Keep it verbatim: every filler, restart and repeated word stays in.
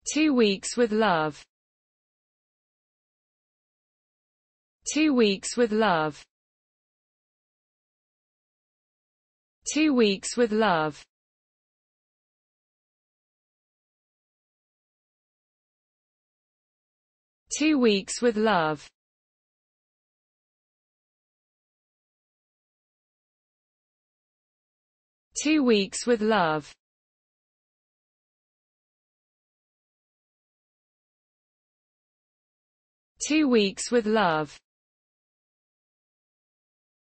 Two weeks with love. Two weeks with love. Two weeks with love. Two weeks with love. Two weeks with love. Two weeks with love.